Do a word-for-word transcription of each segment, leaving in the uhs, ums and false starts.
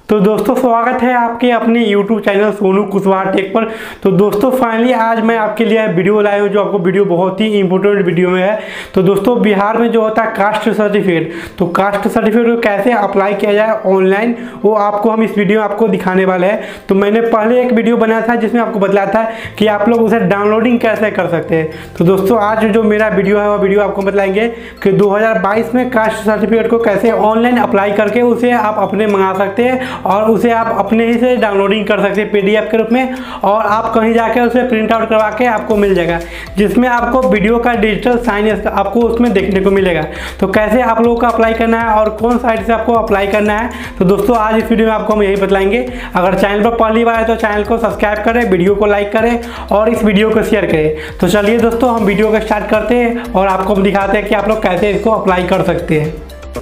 तो दोस्तों स्वागत है आपके अपने YouTube channel Sonu Kushwaha tech पर। तो दोस्तों फाइनली आज मैं आपके लिए वीडियो लाया हूँ जो आपको वीडियो बहुत ही इंपॉर्टेंट वीडियो में है। तो दोस्तों बिहार में जो होता है कास्ट सर्टिफिकेट, तो कास्ट सर्टिफिकेट को कैसे अप्लाई किया जाए ऑनलाइन, वो आपको हम इस वीडियो में आपको दिखाने वाले हैं। तो मैंने पहले एक वीडियो बनाया था जिसमें आपको बताया था कि आप लोग उसे डाउनलोडिंग कैसे कर सकते हैं। तो दोस्तों आज जो मेरा वीडियो है वो वीडियो आपको बताएंगे कि दो हज़ार बाईस में कास्ट सर्टिफिकेट को कैसे ऑनलाइन अप्लाई करके उसे आप अपने मंगा सकते हैं और उसे आप अपने ही से डाउनलोडिंग कर सकते हैं पीडीएफ के रूप में, और आप कहीं जाके उसे प्रिंट आउट करवा के आपको मिल जाएगा, जिसमें आपको वीडियो का डिजिटल साइन आपको उसमें देखने को मिलेगा। तो कैसे आप लोगों को अप्लाई करना है और कौन साइट से आपको अप्लाई करना है, तो दोस्तों आज इस वीडियो में आपको हम यही बताएंगे। अगर चैनल पर पहली बार है तो चैनल को सब्सक्राइब करें, वीडियो को लाइक करें और इस वीडियो को शेयर करें। तो चलिए दोस्तों हम वीडियो को स्टार्ट करते हैं और आपको हम दिखाते हैं कि आप लोग कैसे इसको अप्लाई कर सकते हैं।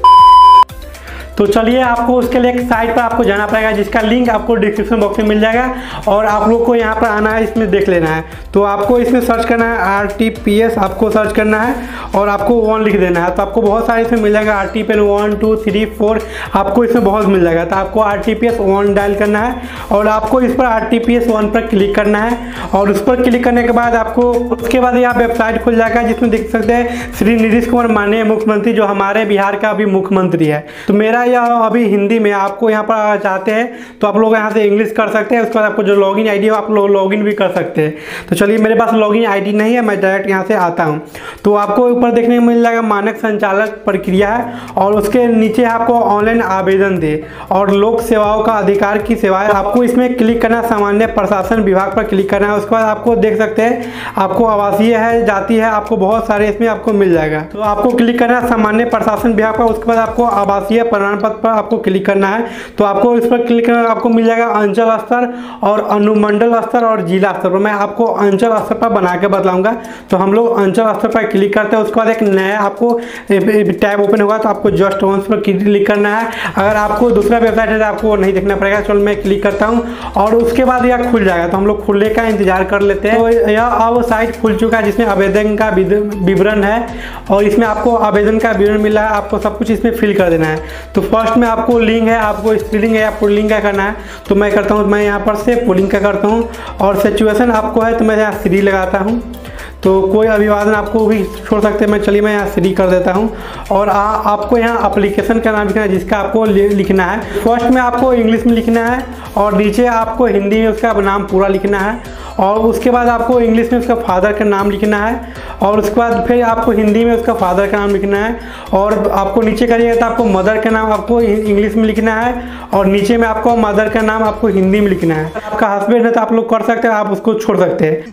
तो चलिए आपको उसके लिए एक साइट पर आपको जाना पड़ेगा जिसका लिंक आपको डिस्क्रिप्शन बॉक्स में मिल जाएगा, और आप लोग को यहाँ पर आना है, इसमें देख लेना है। तो आपको इसमें सर्च करना है आर टी पी एस, आपको सर्च करना है और आपको वन लिख देना है। तो आपको बहुत सारे इसमें मिल जाएगा, R T P S one two three four, आपको इसमें बहुत मिल जाएगा। तो आपको R T P S one dial करना है और आपको इस पर R T P S one पर क्लिक करना है, और उस पर क्लिक करने के बाद आपको उसके बाद यहाँ वेबसाइट खुल जाएगा जिसमें देख सकते हैं श्री नीतीश कुमार माननीय मुख्यमंत्री जो हमारे बिहार का अभी मुख्यमंत्री है। तो मेरा यह अभी हिंदी में, आपको यहाँ पर चाहते हैं तो आप लोग यहाँ से इंग्लिश कर सकते हैं। उसके बाद आपको जो लॉगिन आईडी हो आप लोग लॉगिन भी कर सकते हैं। तो चलिए मेरे पास लॉगिन आईडी नहीं है, मैं डायरेक्ट यहाँ से आता हूँ। तो आपको ऊपर देखने को मिल जाएगा मानक संचालक प्रक्रिया है, और उसके नीचे आपको ऑनलाइन आवेदन दे और लोक सेवाओं का अधिकार की सेवाएं, आपको इसमें क्लिक करना, सामान्य प्रशासन विभाग पर क्लिक करना है। उसके बाद आपको देख सकते हैं आपको आवासीय है, जाति है, आपको बहुत सारे इसमें आपको मिल जाएगा। तो आपको क्लिक करना है सामान्य प्रशासन विभाग पर, उसके बाद आपको आवासीय प्रमाण पत्र पर आपको क्लिक करना है। तो आपको इस पर क्लिक करना, आपको मिल जाएगा अंचल स्तर और अनुमंडल स्तर और जिला स्तर पर। मैं आपको अंचल स्तर पर बना के बताऊंगा। तो हम लोग अंचल स्तर पर क्लिक करते हैं, उसके बाद एक नया आपको टैब ओपन होगा, तो आपको जस्ट वंस पर क्लिक करना है। अगर आपको दूसरा वेबसाइट है तो आपको नहीं देखना पड़ेगा। चलो मैं क्लिक करता हूँ और उसके बाद यह खुल जाएगा। तो हम लोग खुलने का इंतजार कर लेते हैं। तो यह अब साइट खुल चुका है जिसमें आवेदन का विवरण है, और इसमें आपको आवेदन का विवरण मिला है, आपको सब कुछ इसमें फिल कर देना है। तो फर्स्ट में आपको लिंक है, आपको स्पेलिंग है या पुलिंग का करना है। तो मैं करता हूँ, मैं यहाँ पर से पुलिंग का करता हूँ, और सिचुएशन आपको है तो मैं यहाँ श्री लगाता हूँ। तो कोई अभिवादन आपको भी छोड़ सकते हैं, मैं चलिए मैं यहाँ श्री कर देता हूँ। और आ, आपको यहाँ एप्लीकेशन का नाम लिखना है जिसका आपको लिखना है। फर्स्ट में आपको इंग्लिश में लिखना है और नीचे आपको हिंदी में उसका नाम पूरा लिखना है, और उसके बाद आपको इंग्लिश में उसका फादर का नाम लिखना है, और उसके बाद फिर आपको हिंदी में उसका फादर का नाम लिखना है, और आपको नीचे करिएगा तो आपको मदर का नाम आपको इंग्लिश में लिखना है, और नीचे में आपको मदर का नाम आपको हिंदी में लिखना है। आपका हस्बैंड है तो आप लोग कर सकते हैं, आप उसको छोड़ सकते हैं।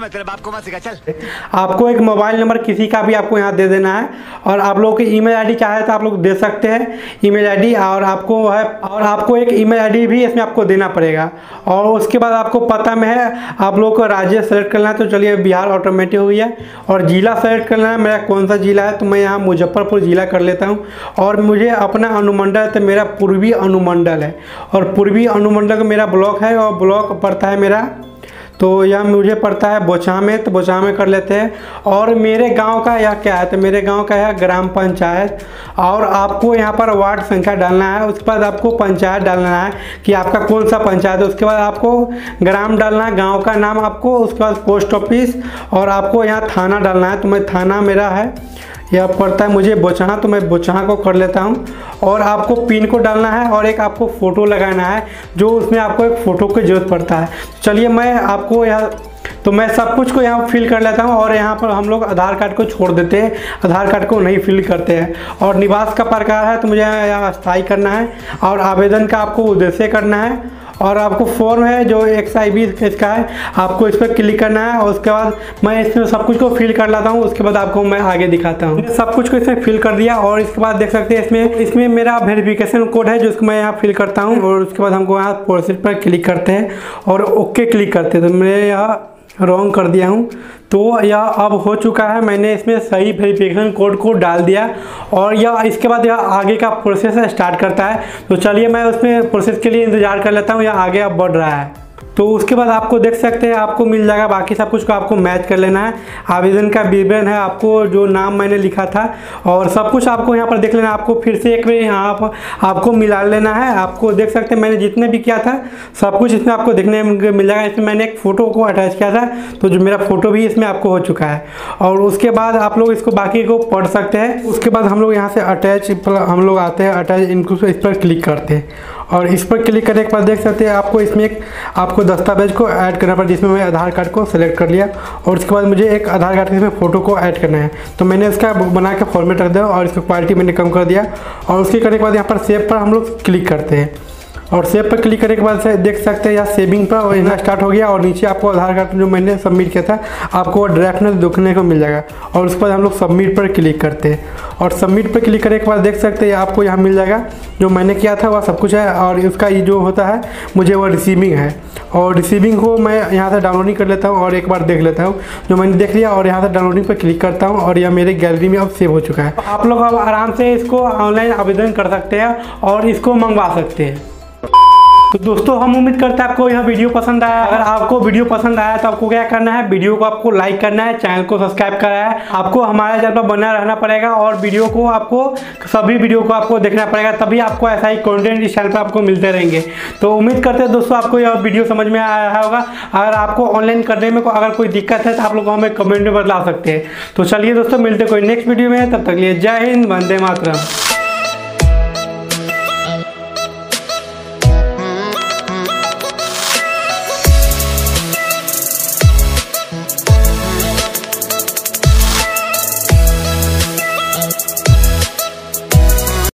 आपको एक मोबाइल नंबर किसी का भी आपको यहाँ दे देना है, और आप लोगों की ईमेल आईडी क्या है तो आप लोग दे सकते हैं ईमेल आईडी, और आपको है और आपको एक ईमेल आईडी भी इसमें आपको देना पड़ेगा। और उसके बाद आपको पता में है आप लोगों को राज्य सेलेक्ट करना है। तो चलिए बिहार ऑटोमेटिक हुई है, और जिला सेलेक्ट करना है, मेरा कौन सा जिला है तो मैं यहाँ मुजफ्फरपुर जिला कर लेता हूँ। और मुझे अपना अनुमंडल है तो मेरा पूर्वी अनुमंडल है, और पूर्वी अनुमंडल का मेरा ब्लॉक है, और ब्लॉक पड़ता है मेरा, तो यह मुझे पड़ता है बोचा में, तो बोचा में कर लेते हैं। और मेरे गांव का यह क्या है, तो मेरे गांव का है ग्राम पंचायत, और आपको यहाँ पर वार्ड संख्या डालना है। उसके बाद आपको पंचायत डालना है कि आपका कौन सा पंचायत है। उसके बाद आपको ग्राम डालना है, गांव का नाम आपको, उसके बाद पोस्ट ऑफिस, और आपको यहाँ थाना डालना है। तो मैं थाना मेरा है यह पड़ता है मुझे बोचहा, तो मैं बोचहा को कर लेता हूँ। और आपको पिन को डालना है, और एक आपको फ़ोटो लगाना है, जो उसमें आपको एक फ़ोटो की ज़रूरत पड़ता है। चलिए मैं आपको यह तो मैं सब कुछ को यहाँ फिल कर लेता हूँ, और यहाँ पर हम लोग आधार कार्ड को छोड़ देते हैं, आधार कार्ड को नहीं फिल करते हैं। और निवास का प्रकार है तो मुझे यहाँ स्थायी करना है, और आवेदन का आपको उद्देश्य करना है, और आपको फॉर्म है जो एक आई बी इसका है, आपको इस पर क्लिक करना है। और उसके बाद मैं इसमें सब कुछ को फिल कर लेता हूँ, उसके बाद आपको मैं आगे दिखाता हूँ। सब कुछ को इसमें फिल कर दिया, और इसके बाद देख सकते हैं इसमें इसमें मेरा वेरिफिकेशन कोड है जिसको मैं यहाँ फिल करता हूँ, और उसके बाद हमको यहाँ प्रोसेस पर क्लिक करते हैं और ओके क्लिक करते हैं। तो मैं यहाँ रॉन्ग कर दिया हूँ, तो यह अब हो चुका है। मैंने इसमें सही वेरिफिकेशन कोड को डाल दिया, और यह इसके बाद यह आगे का प्रोसेस स्टार्ट करता है। तो चलिए मैं उसमें प्रोसेस के लिए इंतज़ार कर लेता हूँ, यह आगे अब बढ़ रहा है। तो उसके बाद आपको देख सकते हैं आपको मिल जाएगा, बाकी सब कुछ को आपको मैच कर लेना है। आवेदन का विवरण है, आपको जो नाम मैंने लिखा था और सब कुछ आपको यहाँ पर देख लेना। आपको फिर से एक बार यहाँ पर आपको मिला लेना है। आपको देख सकते हैं मैंने जितने भी किया था सब कुछ इसमें आपको देखने मिल जाएगा। इसमें मैंने एक फ़ोटो को अटैच किया था, तो जो मेरा फ़ोटो भी इसमें आपको हो चुका है। और उसके बाद आप लोग इसको बाकी को पढ़ सकते हैं। उसके बाद हम लोग यहाँ से अटैच हम लोग आते हैं, अटैच इनको इस पर क्लिक करते हैं और इस पर क्लिक करने के बाद देख सकते हैं आपको इसमें एक आपको दस्तावेज को ऐड करना पड़ा, जिसमें मैं आधार कार्ड को सेलेक्ट कर लिया और उसके बाद मुझे एक आधार कार्ड के इसमें फ़ोटो को ऐड करना है। तो मैंने इसका बना के फॉर्मेट रख दिया और इसकी क्वालिटी मैंने कम कर दिया और उसके करने के बाद यहाँ पर सेव पर हम लोग क्लिक करते हैं और सेव पर क्लिक करने के बाद से देख सकते हैं यहाँ सेविंग पर और यहाँ स्टार्ट हो गया और नीचे आपको आधार कार्ड जो मैंने सबमिट किया था आपको वो ड्राफ्ट में देखने को मिल जाएगा और उसके बाद हम लोग सबमिट पर क्लिक करते हैं और सबमिट पर क्लिक करने के बाद देख सकते हैं आपको यहाँ मिल जाएगा जो मैंने किया था वह सब कुछ है। और इसका ये जो होता है मुझे वो रिसीविंग है और रिसीविंग को मैं यहाँ से डाउनलोडिंग कर लेता हूँ और एक बार देख लेता हूँ। जो मैंने देख लिया और यहाँ से डाउनलोडिंग पर क्लिक करता हूँ और यह मेरे गैलरी में अब सेव हो चुका है। आप लोग अब आराम से इसको ऑनलाइन आवेदन कर सकते हैं और इसको मंगवा सकते हैं। तो दोस्तों हम उम्मीद करते हैं आपको यह वीडियो पसंद आया। अगर आपको वीडियो पसंद आया तो आपको क्या करना है, वीडियो को आपको लाइक करना है, चैनल को सब्सक्राइब करना है। आपको हमारे चैनल पर बना रहना पड़ेगा और वीडियो को आपको सभी वीडियो को आपको देखना पड़ेगा, तभी आपको ऐसा ही कंटेंट इस चैनल पर आपको मिलते रहेंगे। तो उम्मीद करते हैं दोस्तों आपको यह वीडियो समझ में आया होगा। अगर आपको ऑनलाइन करने में अगर कोई दिक्कत है तो आप लोग हमें कमेंट में बता सकते हैं। तो चलिए दोस्तों मिलते कोई नेक्स्ट वीडियो में, तब तक लिए जय हिंद, वंदे मातरम।